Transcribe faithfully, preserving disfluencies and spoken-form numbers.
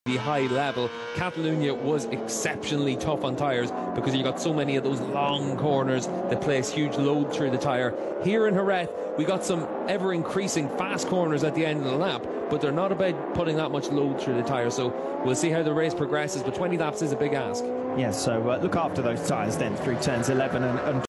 high level. Catalonia was exceptionally tough on tyres because you got so many of those long corners that place huge load through the tyre. Here in Jerez, we got some ever-increasing fast corners at the end of the lap, but they're not about putting that much load through the tyre, so we'll see how the race progresses, but twenty laps is a big ask. Yeah, so uh, look after those tyres then through turns eleven and, and